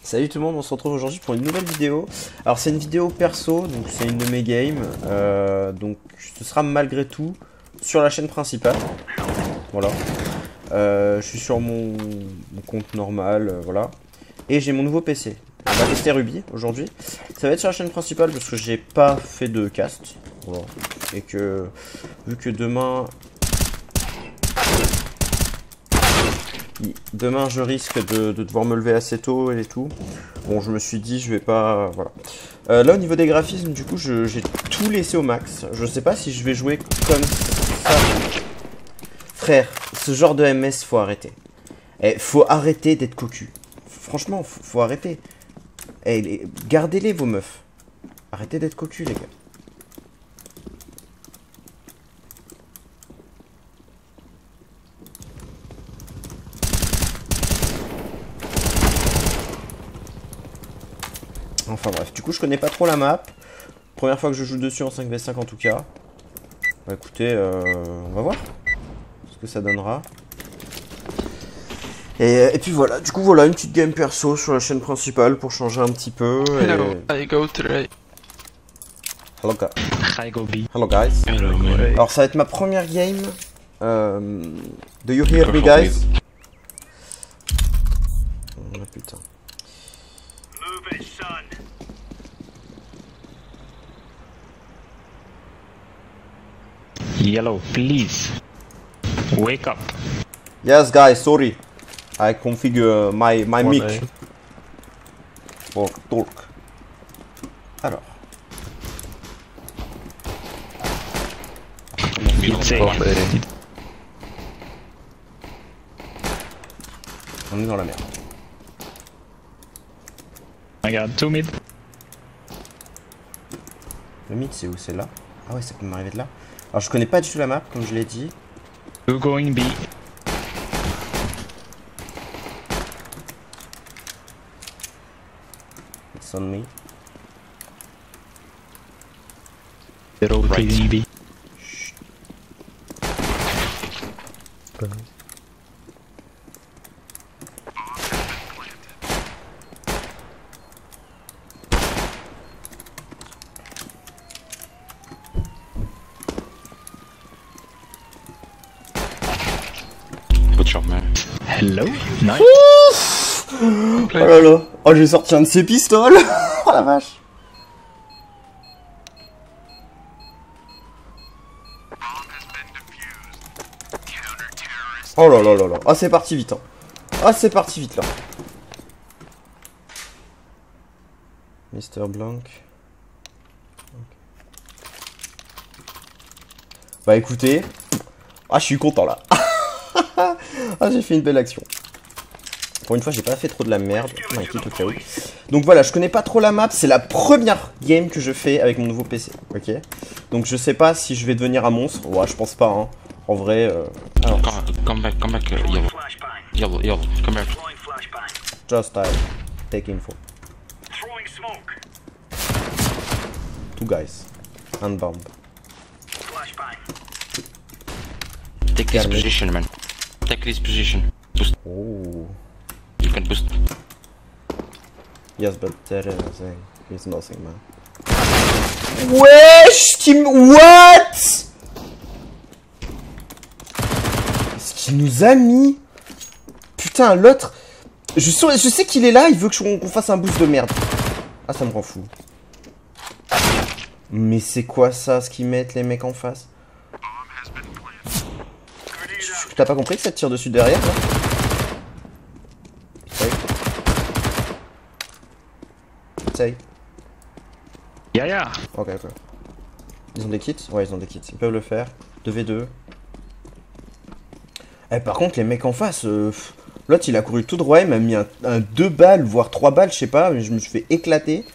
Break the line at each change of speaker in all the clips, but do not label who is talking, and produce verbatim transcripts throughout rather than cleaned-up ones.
Salut tout le monde, on se retrouve aujourd'hui pour une nouvelle vidéo. Alors c'est une vidéo perso, donc c'est une de mes games, euh, donc ce sera malgré tout sur la chaîne principale. Voilà. Euh, je suis sur mon, mon compte normal, euh, voilà. Et j'ai mon nouveau P C. On va tester Ruby aujourd'hui. Ça va être sur la chaîne principale parce que j'ai pas fait de cast. Voilà. Et que vu que demain... Demain je risque de, de devoir me lever assez tôt et tout. Bon, je me suis dit je vais pas... Voilà. Euh, là au niveau des graphismes, du coup j'ai tout laissé au max. Je sais pas si je vais jouer comme ça. Frère, ce genre de M S faut arrêter. Eh, faut arrêter d'être cocu. Franchement, faut, faut arrêter. Eh, gardez-les vos meufs. Arrêtez d'être cocu les gars. Enfin bref, du coup je connais pas trop la map. Première fois que je joue dessus en cinq v cinq en tout cas. Bah écoutez, euh, on va voir ce que ça donnera. Et, et puis voilà, du coup voilà une petite game perso sur la chaîne principale pour changer un petit peu. Et...
Hello, I go today.
Hello, guys.
I go B.
Hello guys.
Hello,
Alors ça va être ma première game. Euh, do you hear me guys? Oh putain.
Yellow, please. Wake up.
Yes guys, sorry. I configure my, my mic.
Day.
For talk. Alors.
It's a...
On est dans la merde.
I got two mid.
Le mid c'est où? C'est là? Ah ouais, ça peut m'arriver de là. Alors je connais pas du tout la map comme je l'ai dit.
Two going B.
It's on me.
They're rotating B.
Good job, man.
Hello? Nice.
Oh là là. Oh, j'ai sorti un de ces pistoles. Oh la vache. Oh là là là là. Ah, c'est parti vite. Hein. Ah, c'est parti vite là. Mister Blanc. Bah écoutez. Ah, je suis content là. Ah, j'ai fait une belle action. Pour une fois, j'ai pas fait trop de la merde. On a quitté au cas où. Donc voilà, je connais pas trop la map. C'est la première game que je fais avec mon nouveau P C. Ok. Donc je sais pas si je vais devenir un monstre. Ouais, je pense pas. Hein. En vrai. Euh... Alors.
Come, come back, come back, uh, yellow. Yellow, yellow, come back.
Just I take info. Two guys. And bomb.
Take this position, man. Take this position. Boost.
Oh.
You can boost.
Yes, but there is nothing, man. Wesh, team. What? Ce qu'il nous a mis. Putain, l'autre. Je, je sais qu'il est là, il veut qu'on fasse un boost de merde. Ah, ça me rend fou. Mais c'est quoi ça, ce qu'ils mettent les mecs en face? T'as pas compris que ça te tire dessus derrière là? Essaye.
Yeah, yeah.
Ok, ok. Ils ont des kits? Ouais, ils ont des kits. Ils peuvent le faire. deux v deux. Eh, par contre, les mecs en face, euh, l'autre il a couru tout droit, il m'a mis un, un deux balles, voire trois balles, je sais pas, mais je me suis fait éclater.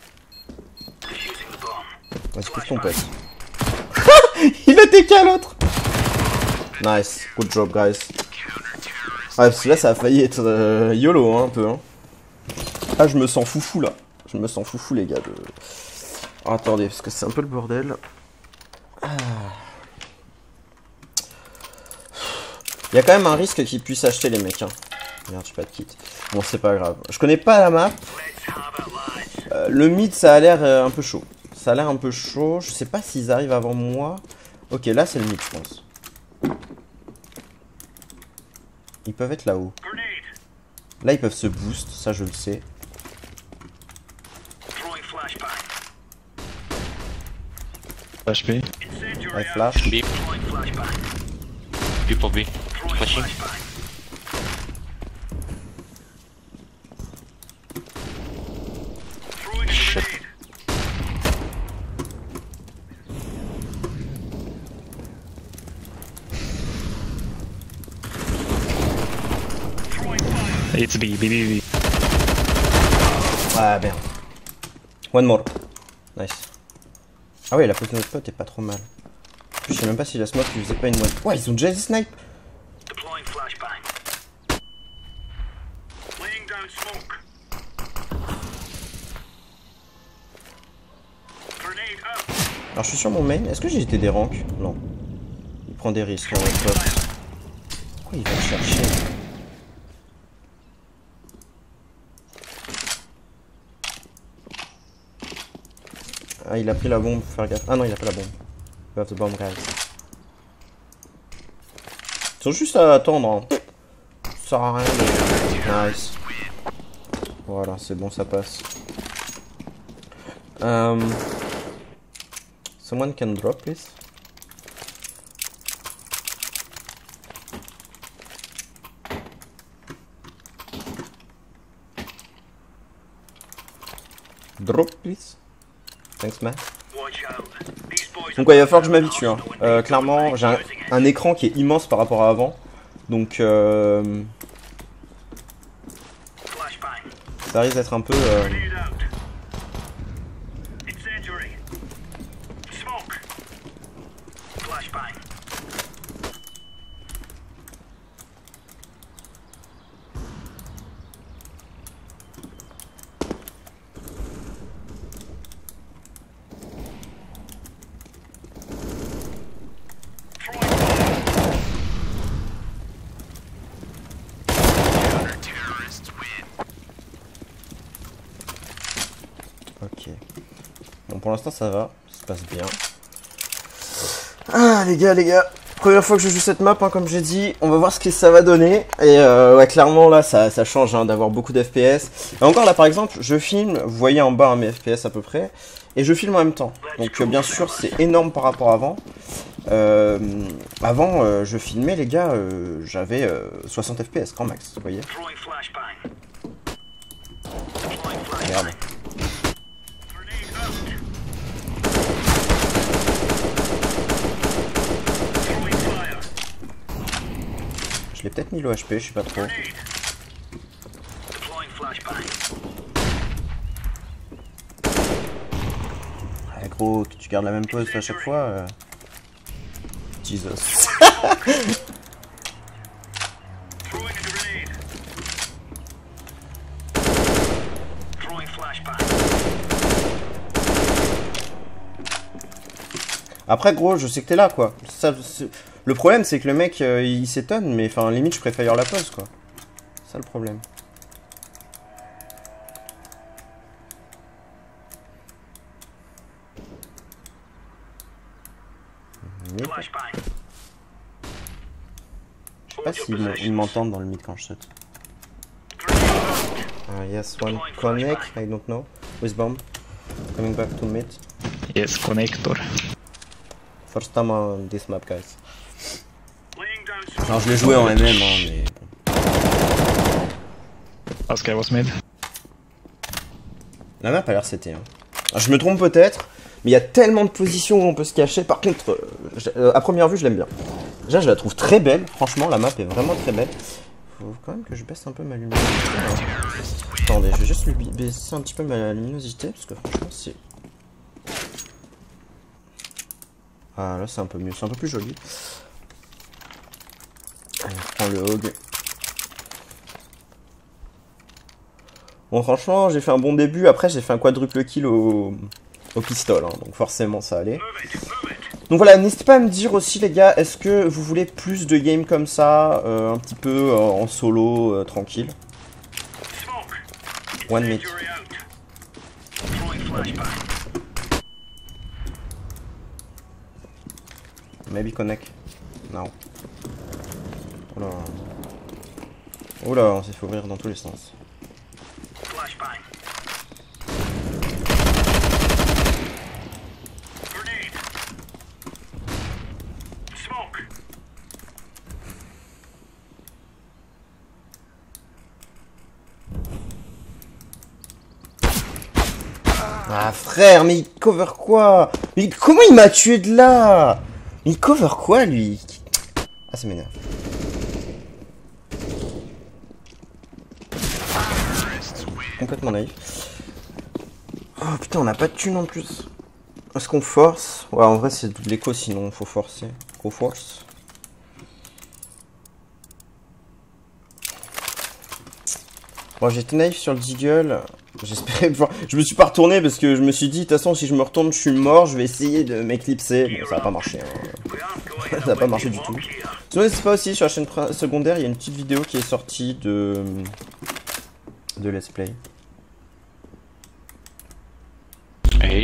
Vas-y, pousse ton pote. Il a T K l'autre! Nice, good job, guys. Ah, parce que là, ça a failli être euh, YOLO, hein, un peu. Hein. Ah, je me sens foufou, là. Je me sens foufou, les gars. De... Oh, attendez, parce que c'est un peu le bordel. Ah. Il y a quand même un risque qu'ils puissent acheter, les mecs. Hein. Merde, j'ai pas de kit. Bon, c'est pas grave. Je connais pas la map. Euh, le mid, ça a l'air euh, un peu chaud. Ça a l'air un peu chaud. Je sais pas s'ils arrivent avant moi. Ok, là, c'est le mid, je pense. Ils peuvent être là-haut. Là, ils peuvent se boost. Ça, je le sais.
Flash B.
Ouais, flash.
B. B pour B. Flashing. Shit.
It's B, B, B, B.
Ah, merde. One more. Nice. Ah ouais, la pose de notre pote est pas trop mal. Je sais même pas si la smoke lui faisait pas une one. Ouais, ils ont déjà des snipe. Alors je suis sur mon main. Est-ce que j'ai été des ranks? Non. Il prend des risques, hein, notre pote. Pourquoi il va le chercher? Ah, il a pris la bombe, faut faire gaffe. Ah non, il a pas la bombe. You have the bomb, guys. Ils sont juste à attendre. Hein. Ça sert à rien de... Nice. Voilà, c'est bon, ça passe. Um... Someone can drop, please. Drop, please. Thanks, man. Donc ouais, il va falloir que je m'habitue. Hein. Euh, clairement, j'ai un, un écran qui est immense par rapport à avant. Donc euh, ça risque d'être un peu... Euh... Ok. Bon, pour l'instant ça va, ça se passe bien. Ah les gars, les gars, première fois que je joue cette map, hein, comme j'ai dit, on va voir ce que ça va donner. Et euh, ouais, clairement là, ça, ça change hein, d'avoir beaucoup d'F P S. Et encore là, par exemple, je filme, vous voyez en bas hein, mes F P S à peu près, et je filme en même temps. Donc euh, bien sûr, c'est énorme par rapport à avant. Euh, avant, euh, je filmais les gars, euh, j'avais euh, soixante F P S grand max, vous voyez. Merde. Je l'ai peut-être mis le H P, je sais pas trop. Ah, gros, tu gardes la même pose à chaque fois. Euh... Jesus. Après gros, je sais que t'es là quoi. Ça, le problème c'est que le mec euh, il s'étonne, mais enfin limite je préfère la pause quoi. C'est ça le problème. Mais... je sais pas s'ils m'entendent dans le mid quand je saute. Ah yes, one connect, I don't know. With bomb. Coming back to mid.
Yes, connector.
First time on this map, guys. Alors je l'ai joué en M M, hein, mais bon.
Oscar was mid.
La map a l'air C T. Hein. Alors, je me trompe peut-être, mais il y a tellement de positions où on peut se cacher. Par contre, euh, euh, à première vue, je l'aime bien. Déjà, je la trouve très belle. Franchement, la map est vraiment très belle. Faut quand même que je baisse un peu ma luminosité. Hein. Attendez, je vais juste lui baisser un petit peu ma luminosité parce que franchement, c'est... Ah là c'est un peu mieux, c'est un peu plus joli. Allez, on prend le hog. Bon franchement j'ai fait un bon début, après j'ai fait un quadruple kill au, au pistol, hein, donc forcément ça allait. Donc voilà, n'hésitez pas à me dire aussi les gars, est-ce que vous voulez plus de games comme ça, euh, un petit peu euh, en solo, euh, tranquille. One minute. Maybe connect. Non. Oula. Oula, on s'est fait ouvrir dans tous les sens. Ah frère, mais il cover quoi? Mais comment il m'a tué de là? Il cover quoi lui? Ah ça m'énerve. Complètement naïf. Oh putain, on n'a pas de thune en plus. Est-ce qu'on force? Ouais, en vrai c'est double écho, sinon faut forcer. Go force. Bon, j'étais naïf sur le Deagle. J'espérais pouvoir... Je me suis pas retourné parce que je me suis dit, de toute façon, si je me retourne, je suis mort. Je vais essayer de m'éclipser. Bon, ça va pas marcher. Hein. Ça va pas marcher du tout. Sinon, n'hésitez pas aussi, sur la chaîne secondaire, il y a une petite vidéo qui est sortie de... de Let's Play.
Hey.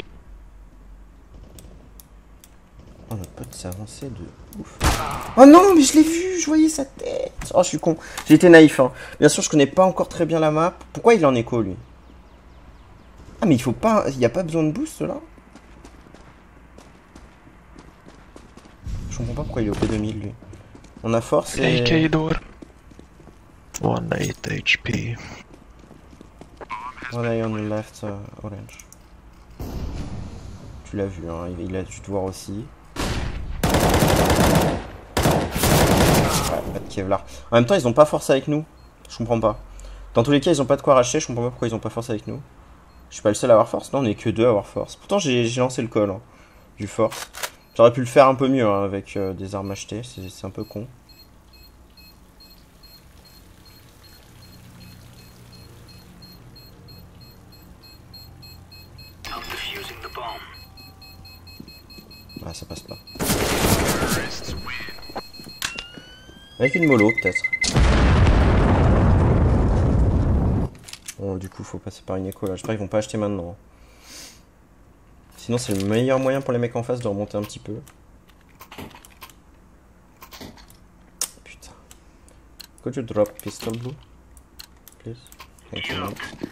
Oh, notre pote s'est avancé de ouf. Oh non, mais je l'ai vu, je voyais sa tête. Oh, je suis con. J'ai été naïf, hein. Bien sûr, je connais pas encore très bien la map. Pourquoi il est en écho, lui? Ah, mais il faut pas... Il n'y a pas besoin de boost, là? Je comprends pas pourquoi il est au P deux mille, lui. On a force et...
A K door. one eight H P.
One eye on the left, uh, orange. Tu l'as vu, hein. Il, il a dû te voir aussi. Ouais, pas de Kevlar. En même temps, ils ont pas force avec nous. Je comprends pas. Dans tous les cas, ils ont pas de quoi racheter. Je comprends pas pourquoi ils ont pas force avec nous. Je suis pas le seul à avoir force. Non, on est que deux à avoir force. Pourtant, j'ai lancé le call hein, du force. J'aurais pu le faire un peu mieux hein, avec euh, des armes achetées. C'est un peu con. Ah, ça passe pas. Avec une mollo, peut-être. Bon, du coup, faut passer par une écho là. J'espère qu'ils vont pas acheter maintenant. Sinon, c'est le meilleur moyen pour les mecs en face de remonter un petit peu. Putain. Could you drop pistol blue, please? Thank you.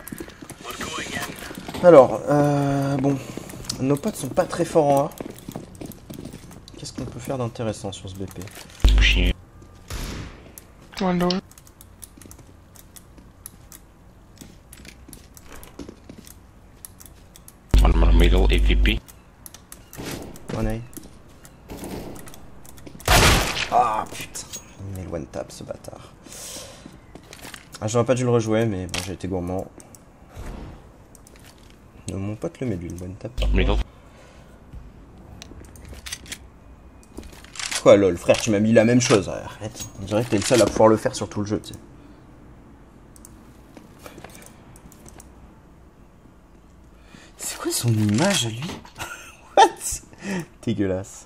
Alors, euh, bon. Nos potes sont pas très forts en A. Qu'est-ce qu'on peut faire d'intéressant sur ce B P?
Pushing.
One door.
One more middle A V P.
One A. Ah putain, il met le one tap ce bâtard. Ah, j'aurais pas dû le rejouer, mais bon, j'ai été gourmand. Non, mon pote le met lui, le one tap.
Middle.
Quoi lol, frère, tu m'as mis la même chose. Arrête, on dirait que t'es le seul à pouvoir le faire sur tout le jeu, tu sais. C'est quoi son image à lui? What? Dégueulasse.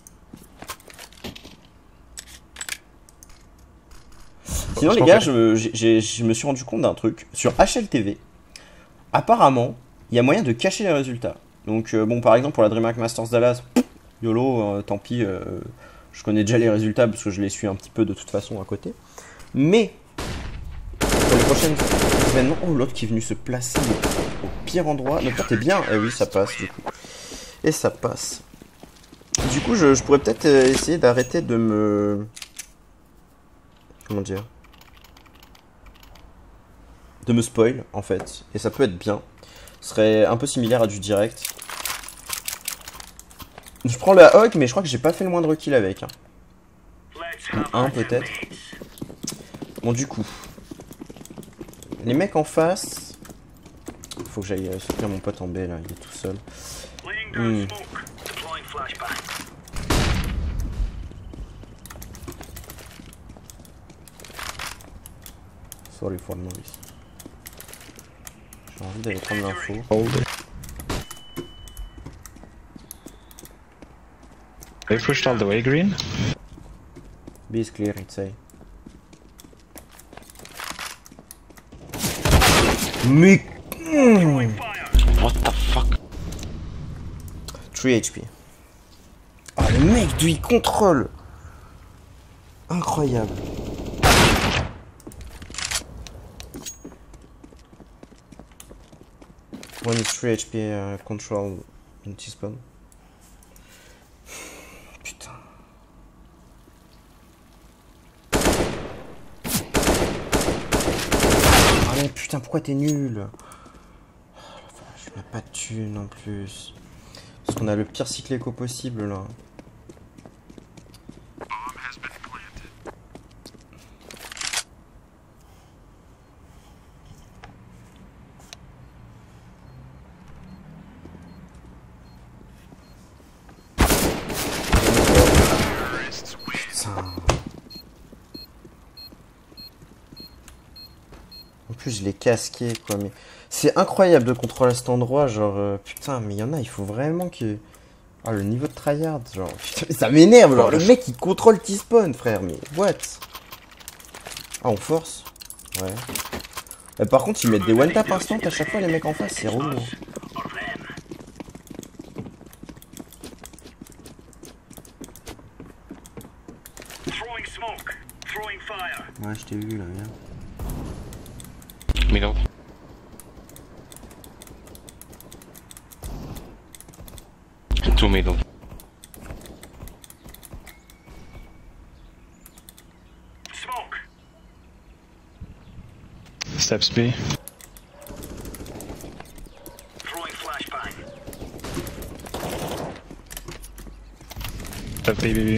Sinon les gars, je, je, je me suis rendu compte d'un truc. Sur H L T V, apparemment, il y a moyen de cacher les résultats. Donc euh, bon, par exemple, pour la DreamHack Masters Dallas, YOLO, euh, tant pis, euh, je connais déjà les résultats parce que je les suis un petit peu de toute façon à côté. Mais, pour les prochains événements... Oh, l'autre qui est venu se placer au pire endroit. Notre pote est bien. Eh oui, ça passe du coup. Et ça passe. Du coup, je, je pourrais peut-être essayer d'arrêter de me... Comment dire? De me spoil, en fait. Et ça peut être bien. Ce serait un peu similaire à du direct. Je prends le Hawk, mais je crois que j'ai pas fait le moindre kill avec. Hein. Ou un peut-être. Bon, du coup. Les mecs en face. Faut que j'aille soutenir mon pote en B là, il est tout seul. Hmm. Sorry for noise. J'ai envie d'aller prendre l'info.
They pushed all the way green.
B is clear, I'd say. Mais...
What the fuck?
trois H P. Ah, le mec, d'où il contrôle. Incroyable. One is three H P uh, control in T-spawn. Putain. Ah mais putain, pourquoi t'es nul? Oh, je n'ai pas de thune en plus. Parce qu'on a le pire cycle éco possible là. En plus, je l'ai casqué, quoi, mais... C'est incroyable de contrôler cet endroit, genre... Euh, putain, mais il y en a, il faut vraiment que... Ah, le niveau de tryhard, genre... Putain, ça m'énerve, genre, le mec, il contrôle T-spawn, frère, mais... What? Ah, on force? Ouais. Euh, par contre, ils mettent des one-tap instant à chaque fois, les mecs en face, c'est relou. Ouais, je t'ai vu, là, viens.
Middle. Two middle.
Smoke.
Steps B.
Throwing flashbang.
Step B, B, B.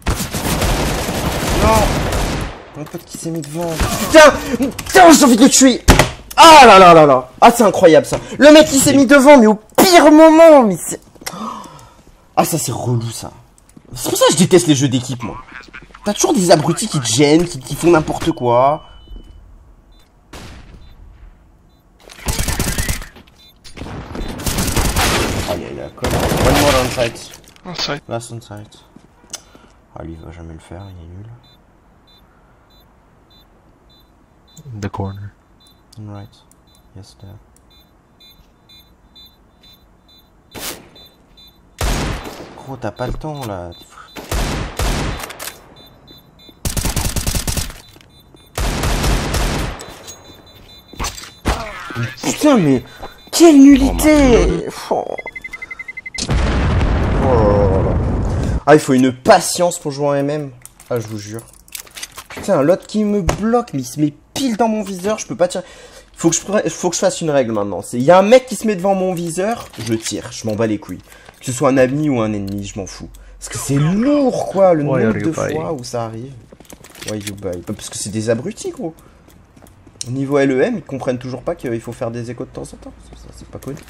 Non! Mon pote qui s'est mis devant. Putain! Putain, j'ai envie de le tuer! Ah là là là là! Ah, c'est incroyable ça! Le mec qui s'est mis devant, mais au pire moment! Mais c'est. Ah, ça c'est relou ça! C'est pour ça que je déteste les jeux d'équipe, moi. T'as toujours des abrutis qui te gênent, qui, qui font n'importe quoi. Aïe aïe aïe, comment? One more on site.
On site.
Last on site. Ah, lui il va jamais le faire, il est nul.
In the corner.
Right. Yes, there. Gros, t'as pas le temps là. Mais putain, mais quelle nullité! Oh. Oh. Ah, il faut une patience pour jouer en M M. Ah, je vous jure. Putain, l'autre qui me bloque, mais il se met pile dans mon viseur, je peux pas tirer. Faut que je, faut que je fasse une règle maintenant. Il y a un mec qui se met devant mon viseur, je tire, je m'en bats les couilles. Que ce soit un ami ou un ennemi, je m'en fous. Parce que c'est lourd, quoi, le nombre de fois où ça arrive. Why you buy? Parce que c'est des abrutis, gros. Au niveau L E M, ils comprennent toujours pas qu'il faut faire des échos de temps en temps. Ça, c'est pas connu.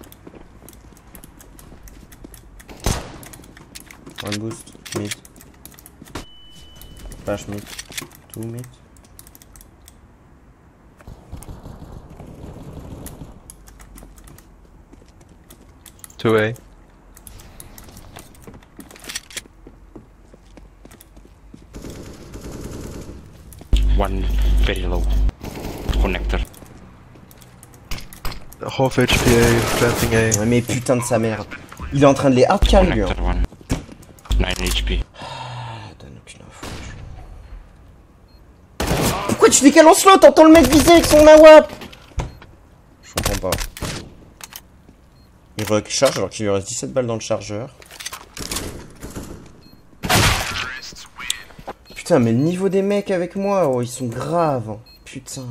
One boost, mid. Flash mid. Two mid.
Two A.
One very low. Connector.
Half H P A, planting A.
Ouais, mais putain de sa mère. Il est en train de les hard carry, lui. Hein.
Connector one. nine H P.
Ah, donne aucune info. Pourquoi tu fais qu'à Lancelot? T'entends le mec viser avec son nawap? Je comprends pas. Il recharge alors qu'il lui reste dix-sept balles dans le chargeur. Putain, mais le niveau des mecs avec moi, oh, ils sont graves. Putain.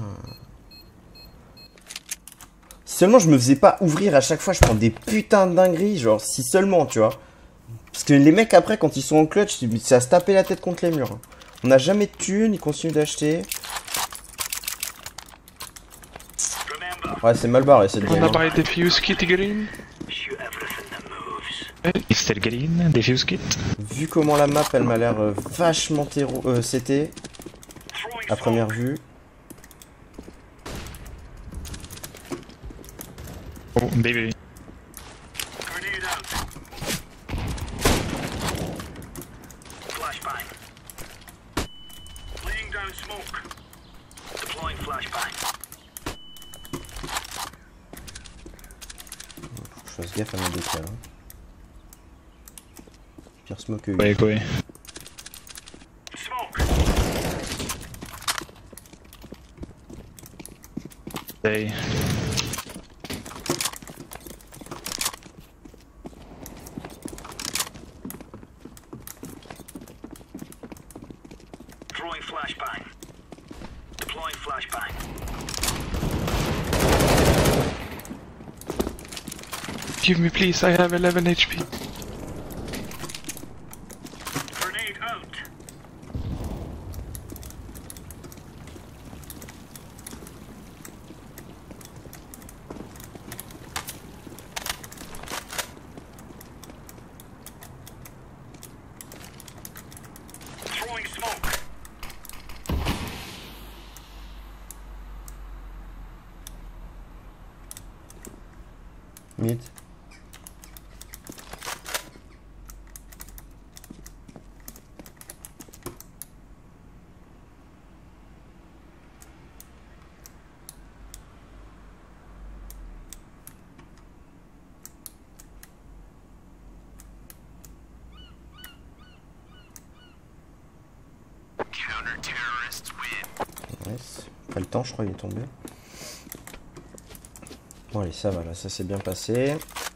Si seulement je me faisais pas ouvrir à chaque fois, je prends des putains de dingueries. Genre, si seulement, tu vois. Parce que les mecs après, quand ils sont en clutch, c'est à se taper la tête contre les murs. On n'a jamais de thunes, ils continuent d'acheter. Ouais, c'est mal barré cette game.
Wanna buy defuse kit green? Is still green, defuse kit?
Vu comment la map elle m'a l'air euh, vachement terreau, euh, c'était à première vue.
Oh, baby.
Faut que je fasse gaffe à mes décals. Hein. Pire smoke que
Go, go.
Smoke.
Hey.
Throwing flashbang. Deploying flashbang.
Give me please, I have eleven H P.
Grenade out. Throwing smoke.
Mid. Nice. Pas le temps, je crois, il est tombé. Bon, allez, ça va, là, ça s'est bien passé.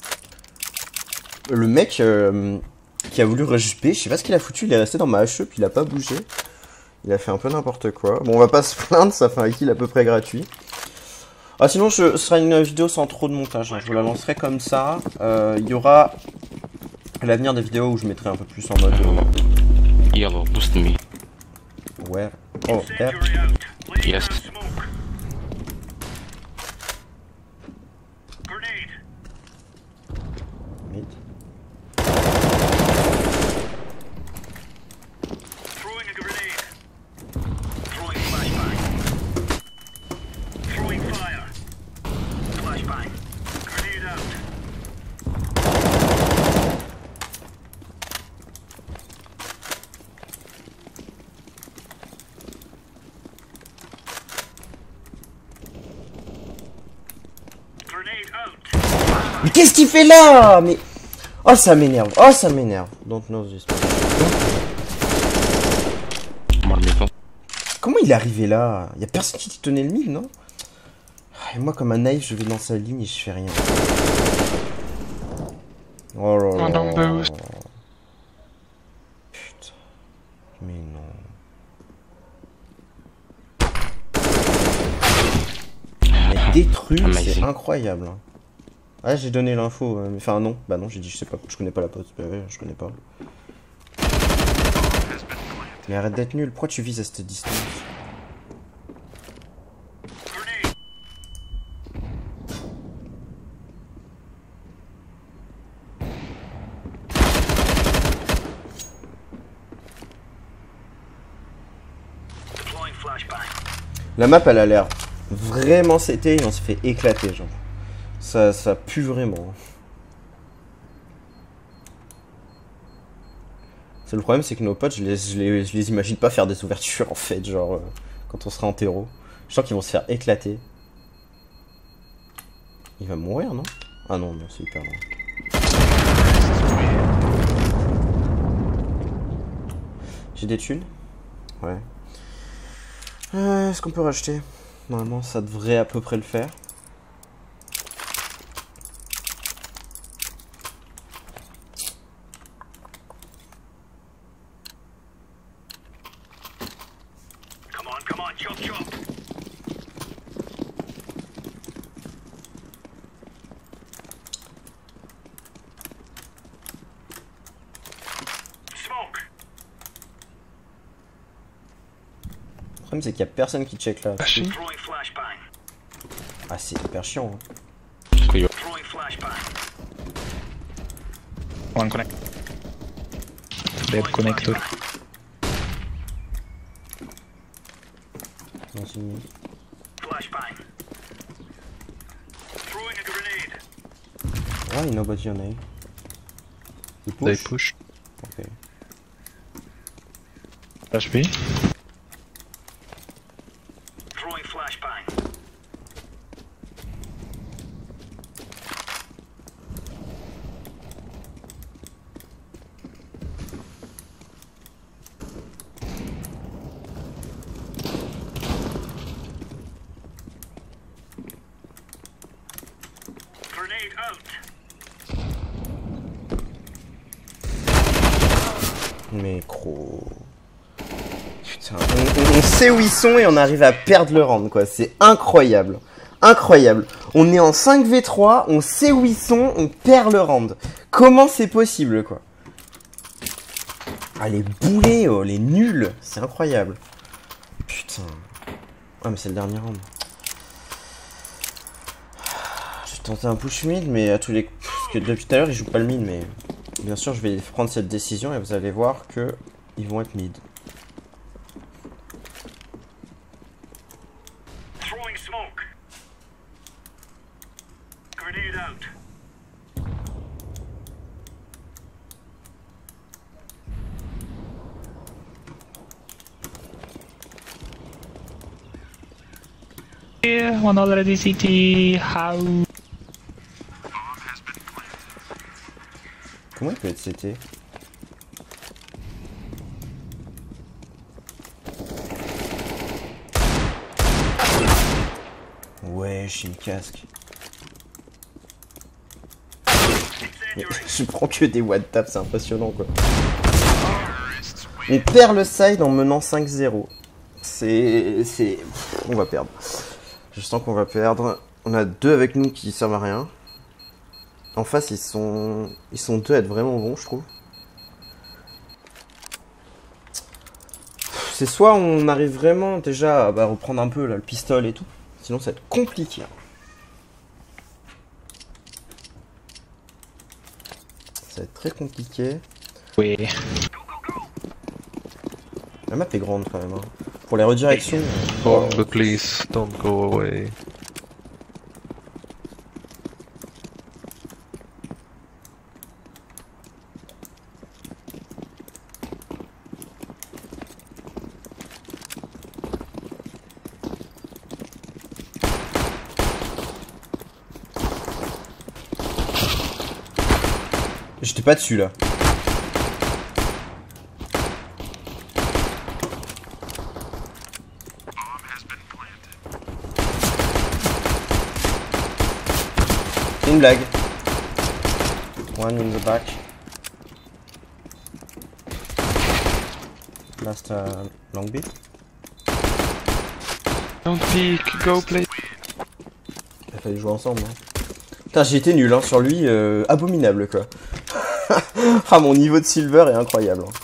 Le mec euh, qui a voulu rush B, je sais pas ce qu'il a foutu, il est resté dans ma H E, puis il a pas bougé. Il a fait un peu n'importe quoi. Bon, on va pas se plaindre, ça fait un kill à peu près gratuit. Ah, sinon, je, ce sera une vidéo sans trop de montage, hein. Je vous la lancerai comme ça. Euh, Il y aura à l'avenir des vidéos où je mettrai un peu plus en mode... Euh...
Yellow, boost me.
Ouais. Oh, there.
Incendiary out. Laying
Yes.
down smoke. Grenade.
Mid.
Throwing a grenade. Throwing flashbang. Throwing fire. Flashbang. Grenade out. Grenade out.
Mais qu'est-ce qu'il fait là? Mais... Oh, ça m'énerve. Oh, ça m'énerve. Don't know this.
One middle.
Comment il est arrivé là? Y'a personne qui tenait le mid, non? Et moi, comme un naïf, je vais dans sa ligne et je fais rien. Oh là là.
Oh non, boost.
Putain. Mais non. Mais détruit, c'est
Amazing.
incroyable. Hein. Ah, j'ai donné l'info. euh, mais- Enfin, non. Bah non, j'ai dit, je sais pas. Je connais pas la poste. Bah ouais, je connais pas. Mais arrête d'être nul. Pourquoi tu vises à cette distance?
Grenade. Deploying flashbang.
La map, elle a l'air vraiment c'était et on se fait éclater, genre. Ça, ça pue vraiment. C'est le problème, c'est que nos potes, je les, je, les, je les imagine pas faire des ouvertures, en fait, genre, euh, quand on sera en terreau. Je sens qu'ils vont se faire éclater. Il va mourir, non? Ah non, non, c'est hyper loin. J'ai des thunes? Ouais. Euh, Est-ce qu'on peut racheter? Normalement, ça devrait à peu près le faire.
Come on, come on, chop chop. Smoke.
Le problème, c'est qu'il y a personne qui check là.
Flashing.
Throwing flashbang.
Ah, c'est hyper chiant. Hein.
Throwing flashbang.
One connect. Dead
Throwing
connector.
flashbang.
Non, c'est une-
Flashbang. Throwing a grenade.
Why nobody on A? You
They
push?
push.
Ok.
Flash B.
Throwing flashbang. Grenade out.
Mais gros... Putain, on, on sait où ils sont et on arrive à perdre le round, quoi. C'est incroyable. Incroyable. On est en cinq v trois, on sait où ils sont, on perd le round. Comment c'est possible, quoi? Ah, les boulets, oh, les nuls. C'est incroyable. Putain. Ah, mais c'est le dernier round. J'ai tenté un push mid, mais à tous les... Parce que depuis tout à l'heure, ils jouent pas le mid, mais... Bien sûr, je vais prendre cette décision et vous allez voir que ils vont être mid.
Throwing smoke. Grenade out.
Yeah, one already C T. How?
Comment il peut être C T? Ouais, j'ai le casque. Mais je prends que des one tap, c'est impressionnant, quoi. On perd le side en menant cinq zéro. C'est... c'est... On va perdre. Je sens qu'on va perdre. On a deux avec nous qui servent à rien. En face, ils sont... Ils sont deux à être vraiment bons, je trouve. C'est soit on arrive vraiment déjà à bah, reprendre un peu là, le pistolet et tout. Sinon, ça va être compliqué. Ça va être très compliqué.
Oui.
La map est grande quand même. Hein. Pour les redirections...
Oh, but please, don't go away.
J'étais pas dessus là. C'est une blague. One in the back. Last uh, long bit.
Don't peek, go play.
Il a fallu jouer ensemble. Hein. Putain, j'ai été nul hein, sur lui, euh, abominable quoi. Ah, mon niveau de silver est incroyable. Hein.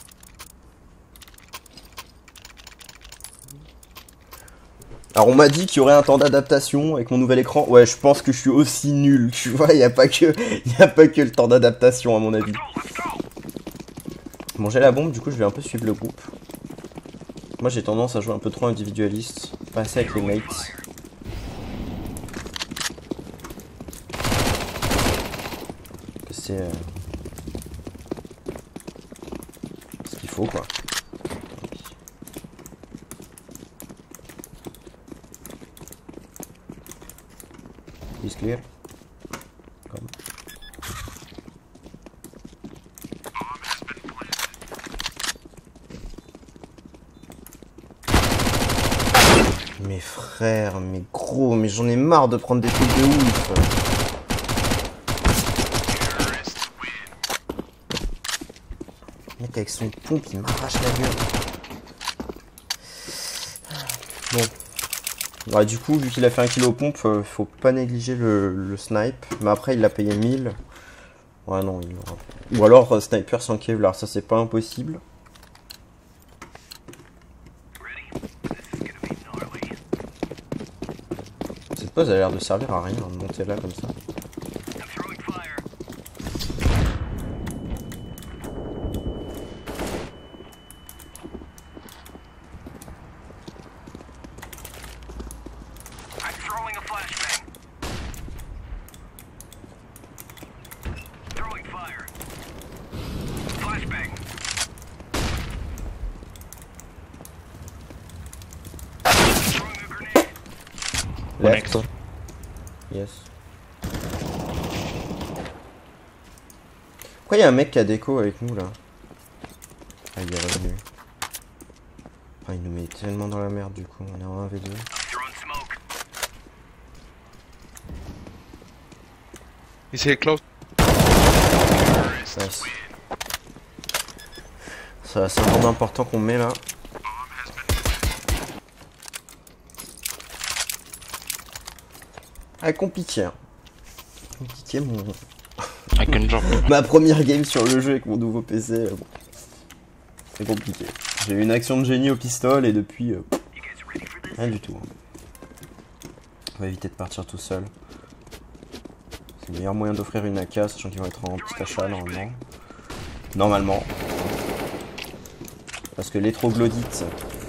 Alors on m'a dit qu'il y aurait un temps d'adaptation avec mon nouvel écran. Ouais, je pense que je suis aussi nul, tu vois, il n'y a pas que il y a pas que le temps d'adaptation à mon avis. Bon, j'ai la bombe, du coup je vais un peu suivre le groupe. Moi j'ai tendance à jouer un peu trop individualiste, pas assez avec les mates. C'est euh... ce qu'il faut quoi. Is clear. Comme. Mes frères, mes gros, mais j'en ai marre de prendre des trucs de ouf. Le mec avec son pompe, il m'arrache la gueule. Bon. Ouais, du coup, vu qu'il a fait un kilo pompe, euh, faut pas négliger le, le snipe. Mais après, il l'a payé mille. Ouais, non, il aura... Ou alors, euh, sniper sans Kevlar, ça c'est pas impossible. Cette pause a l'air de servir à rien, de monter là comme ça. Left. Yes. Pourquoi il y a un mec qui a déco avec nous là? Ah, il est revenu. Ah, il nous met tellement dans la merde du coup, on est en un v deux.
He's here close.
Nice. Ça, c'est un bombe important qu'on met là. Ah, compliqué. Hein. Compliqué mon.
I can drop.
Ma première game sur le jeu avec mon nouveau P C. Bon. C'est compliqué. J'ai eu une action de génie au pistolet et depuis. Euh, rien du tout. Hein. On va éviter de partir tout seul. C'est le meilleur moyen d'offrir une A K, sachant qu'ils vont être en petit achat normalement. Normalement. Parce que les troglodytes.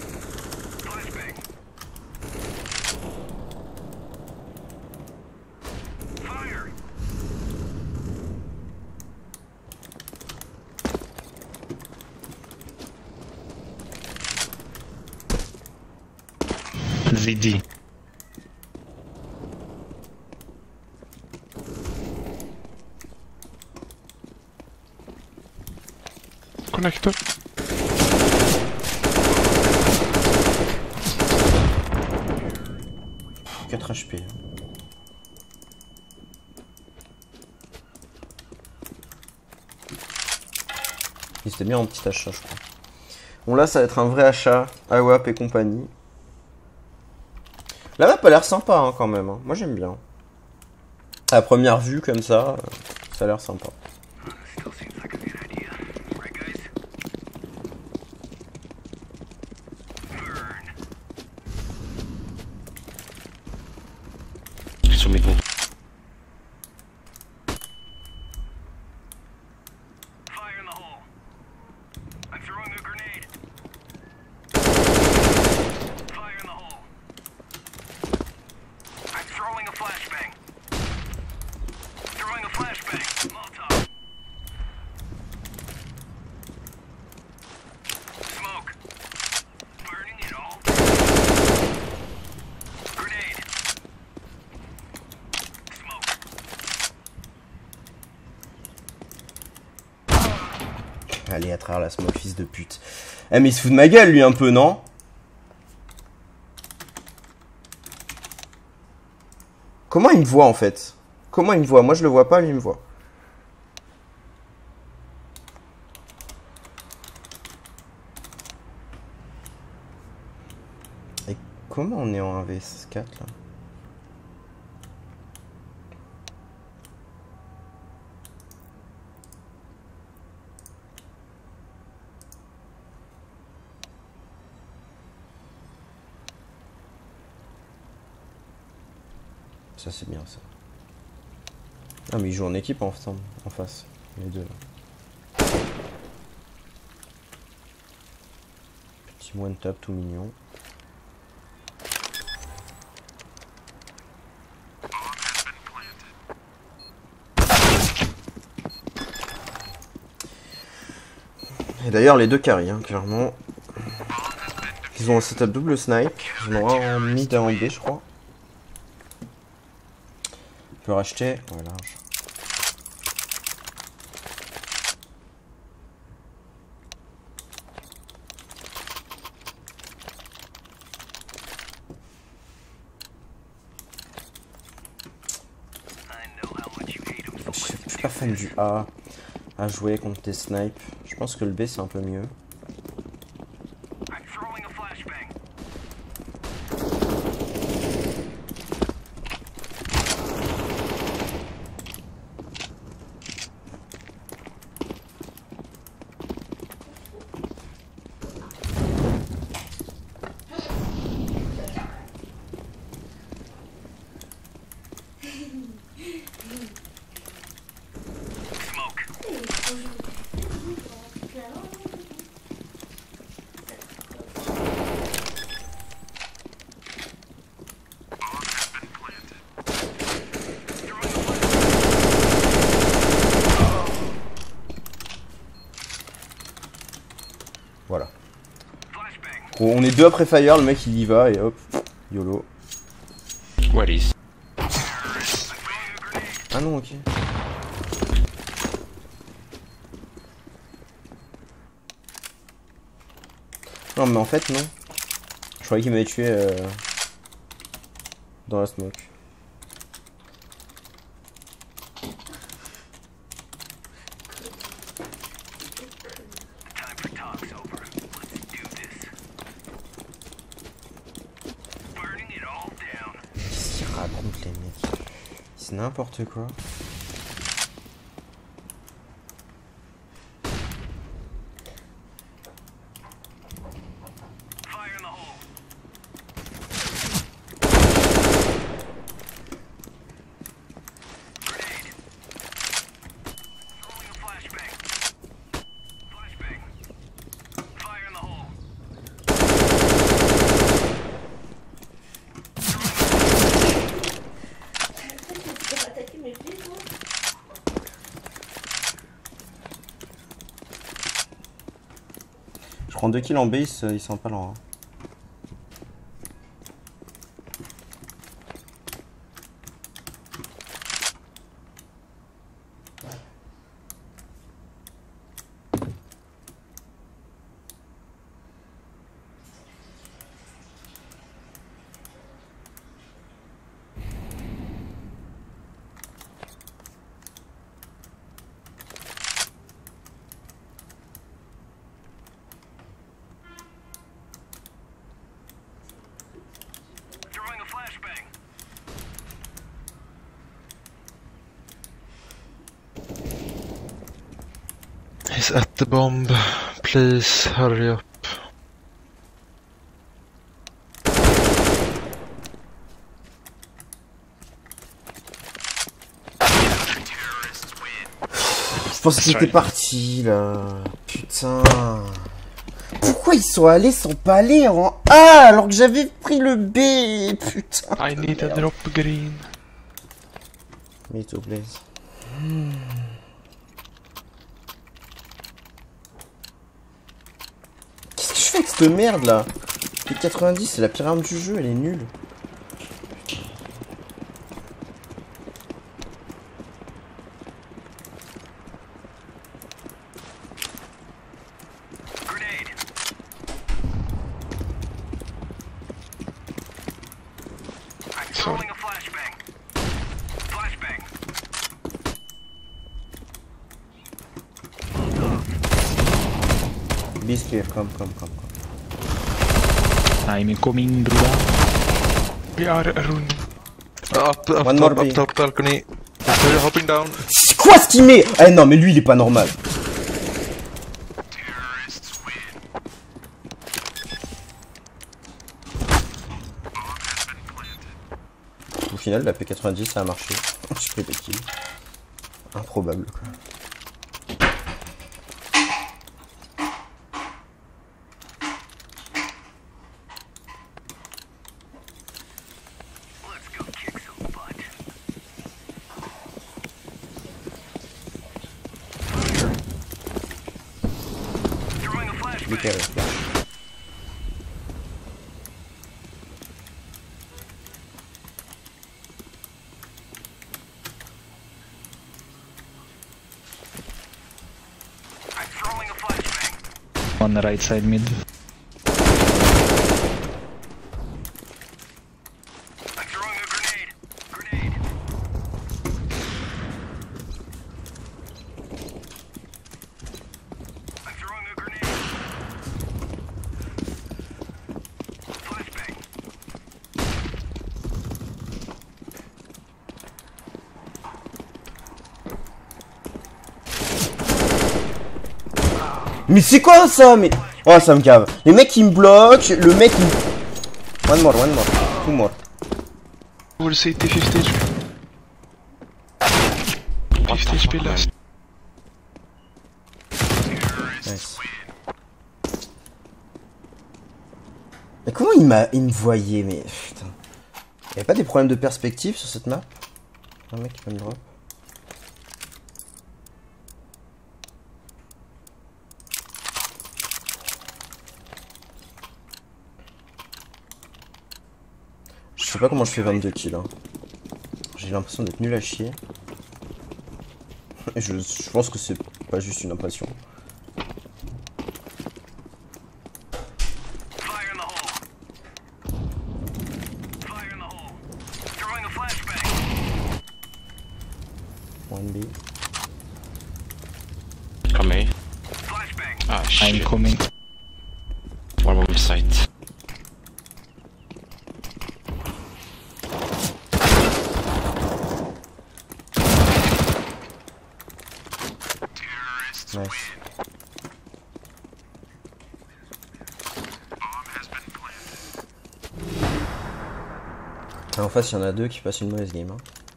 Z D.
Connector.
quatre H P. Il c'était bien en petit achat, je crois. Bon, là, ça va être un vrai achat. A W A P et compagnie. La map a l'air sympa hein, quand même. Hein. Moi, j'aime bien. À la première vue, comme ça, ça a l'air sympa.
Sur mes comptes.
Allez, à travers la smoke, fils de pute. Eh, mais il se fout de ma gueule, lui, un peu, non? Comment il me voit, en fait? Comment il me voit? Moi, je le vois pas, lui, il me voit. Et comment on est en un v quatre, là? Ça c'est bien ça. Ah mais ils jouent en équipe ensemble, en face, les deux là. Petit one tap tout mignon. Et d'ailleurs les deux carry hein, clairement. Ils ont un setup double snipe, ils en ont un en mid et un en B je crois. On peut racheter, voilà. Je suis pas fan du A à jouer contre des snipes. Je pense que le B c'est un peu mieux. Voilà. Bon, on est deux après fire, le mec il y va et hop, YOLO.
Where is?
Ah non, ok. Non mais en fait non. Je croyais qu'il m'avait tué euh, dans la smoke. c'est n'importe quoi.
Fire in the hole. Grenade. Throwing a flashbang. Flashbang. Fire in the hole.
Je prends deux kills en base, ils sont pas lents. Hein.
Throwing a flashbang.
He's at the bomb. Please hurry up.
Je pense qu'il était parti là. Putain. Pourquoi ils sont allés sans pas aller en A alors que j'avais pris le B? Putain.
I need a drop green.
Me too, please. Qu'est-ce que je fais avec cette merde là? P quatre-vingt-dix, c'est la pire arme du jeu, elle est nulle.
Grenade. I'm throwing a flashbang. Flashbang.
B is clear, come, come, come, come.
I'm coming, Druda.
We are running. Up, up
One
top,
more
up
B.
top balcony. They're hopping down.
C'est quoi ce qu'il met? Eh non, mais lui il est pas normal. Au final, la P quatre-vingt-dix ça a marché. J'ai pris des kills. Improbable quoi.
Let's go kick some butt. Throwing a flashbang.
Nickel.
I'm throwing a flashbang.
On the right side mid.
I'm throwing a grenade. Grenade. I'm throwing a grenade. Flashbang.
Mais c'est quoi ça? Mais oh ça me cave. Les mecs qui me bloquent, le mec qui me... One more, one more, two more.
Full C T fifty H P.
What
fifty
the
H P
fuck,
last.
Nice. Mais comment il m'a, il me voyait, mais putain. Y'avait pas des problèmes de perspective sur cette map? Un mec qui peut me drop. Je sais pas comment je fais vingt-deux kills. Hein. J'ai l'impression d'être nul à chier. Et je, je pense que c'est pas juste une impression.
Fire in the hole. Fire in the hole. Throwing a flashbang.
One B.
Come A.
Flashbang.
Ah
I'm
shit.
coming.
One more site.
Nice. Ah, en face, il y en a deux qui passent une mauvaise game. Hein.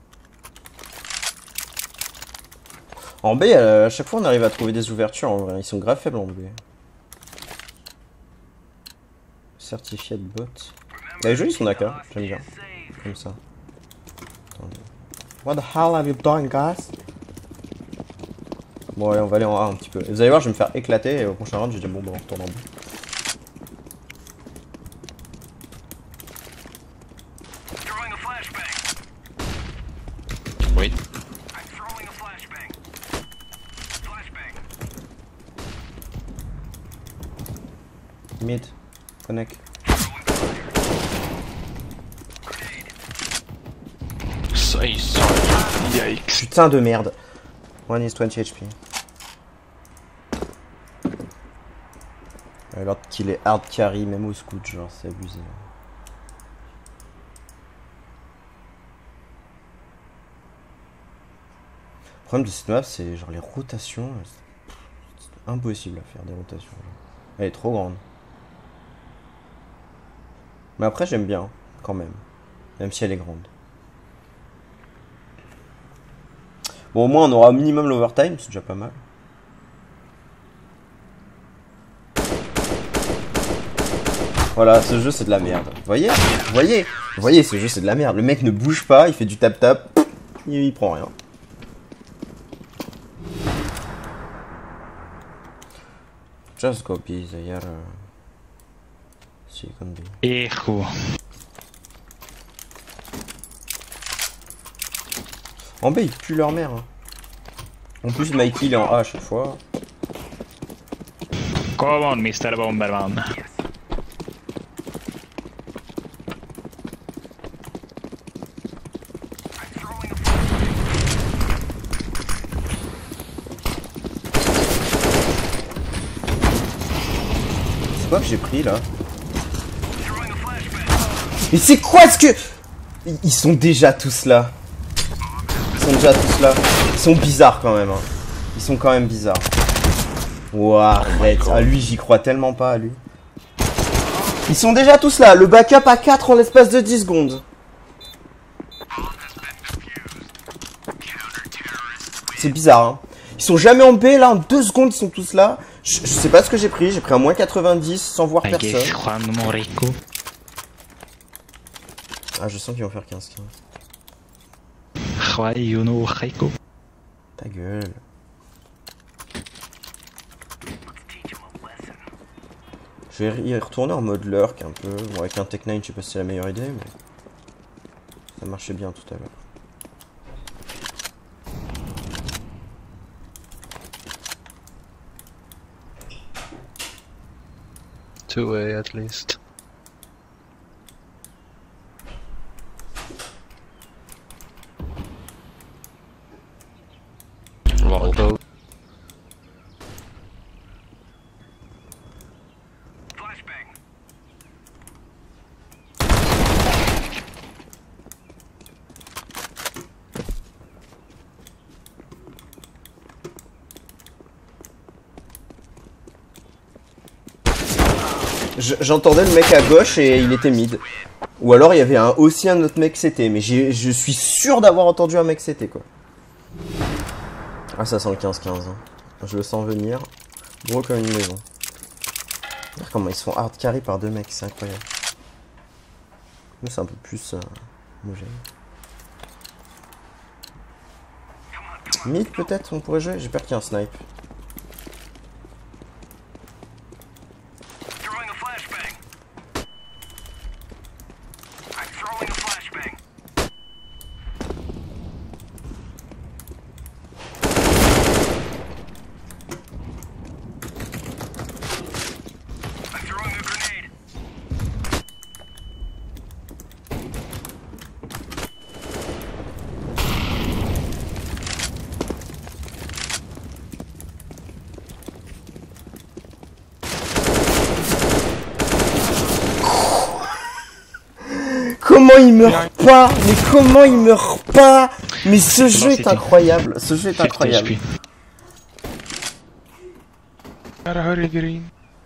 En B, à chaque fois, on arrive à trouver des ouvertures. En vrai. Ils sont grave faibles en B. Certifié de bot. Elle est jolie son A K, j'aime bien. Comme ça. Attendez. What the hell have you done, guys? Bon, allez, on va aller en A un petit peu. Vous allez voir, je vais me faire éclater et au prochain round, je vais dire bon, bon, on retourne en B.
Wait.
Mid. Connect.
So, hey, sorry. Yikes.
Putain de merde. One is twenty H P. Alors qu'il est hard carry, même au scout, genre, c'est abusé. Le problème de cette map, c'est genre les rotations. C'est impossible à faire des rotations. Genre. Elle est trop grande. Mais après, j'aime bien, quand même. Même si elle est grande. Bon, au moins, on aura minimum l'overtime, c'est déjà pas mal. Voilà, ce jeu, c'est de la merde. Vous voyez? Vous voyez? Vous voyez, ce jeu, c'est de la merde. Le mec ne bouge pas, il fait du tap-tap. Il, il prend rien. Just go B, d'ailleurs. Si, comme B.
Echo.
En B, ils puent leur mère. Hein. En plus, Mikey, il est en A à chaque fois.
Come on, mister Bomberman.
C'est quoi que j'ai pris là? Mais c'est quoi ce que... Ils sont déjà tous là. Ils sont déjà tous là. Ils sont bizarres quand même. Hein. Ils sont quand même bizarres. Waouh, arrête. Ah lui, j'y crois tellement pas à lui. Ils sont déjà tous là. Le backup à quatre en l'espace de dix secondes. C'est bizarre, hein. Ils sont jamais en B, là, en deux secondes, ils sont tous là. Je, je sais pas ce que j'ai pris. J'ai pris un moins quatre-vingt-dix sans voir personne. Ah, je sens qu'ils vont faire quinze quinze. Ta gueule. Je vais y retourner en mode lurk un peu. Bon, avec un Tech neuf, je sais pas si c'est la meilleure idée, mais ça marchait bien tout à l'heure.
Two A at least.
Wow.
J'entendais le mec à gauche et il était mid. Ou alors il y avait un, aussi un autre mec C T. Mais je suis sûr d'avoir entendu un mec C T quoi. Ah ça sent le quinze quinze. Hein. Je le sens venir. Gros comme une maison. Regarde comment ils sont hard carry par deux mecs, c'est incroyable. Nous c'est un peu plus euh, homogène. Mid peut-être on pourrait jouer. J'ai peur qu'il y ait un snipe. Comment il meurt pas? Mais comment il meurt pas? Mais ce jeu est incroyable. Ce jeu est incroyable.
Gotta hurry, green.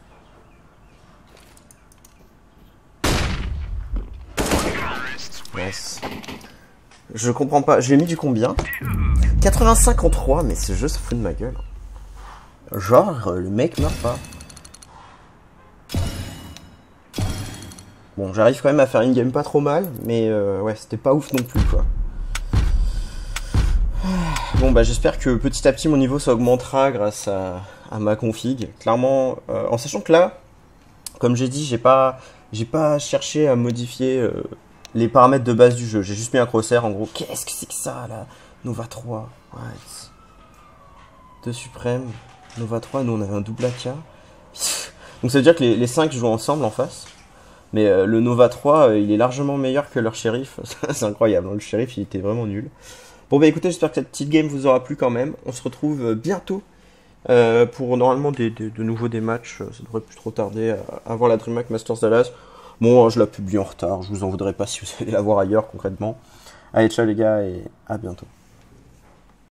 Yes. Je comprends pas, je l'ai mis du combien? quatre-vingt-cinq en trois, mais ce jeu se fout de ma gueule. Genre, euh, le mec meurt pas. Bon, j'arrive quand même à faire une game pas trop mal, mais euh, ouais, c'était pas ouf non plus, quoi. Bon, bah j'espère que petit à petit mon niveau ça augmentera grâce à, à ma config. Clairement, euh, en sachant que là, comme j'ai dit, j'ai pas, j'ai pas cherché à modifier euh, les paramètres de base du jeu. J'ai juste mis un crosshair, en gros, qu'est-ce que c'est que ça, là? Nova trois, ouais. deux suprêmes, Nova trois, nous on avait un double A K. Donc ça veut dire que les, les cinq jouent ensemble en face. Mais euh, le Nova trois, euh, il est largement meilleur que leur shérif. C'est incroyable, hein, le shérif il était vraiment nul. Bon bah écoutez, j'espère que cette petite game vous aura plu quand même. On se retrouve euh, bientôt euh, pour normalement des, des, de nouveau des matchs. Ça devrait plus trop tarder euh, avant la DreamHack Masters Dallas. Bon, hein, je la publie en retard, je vous en voudrais pas si vous allez la voir ailleurs concrètement. Allez, ciao les gars et à bientôt.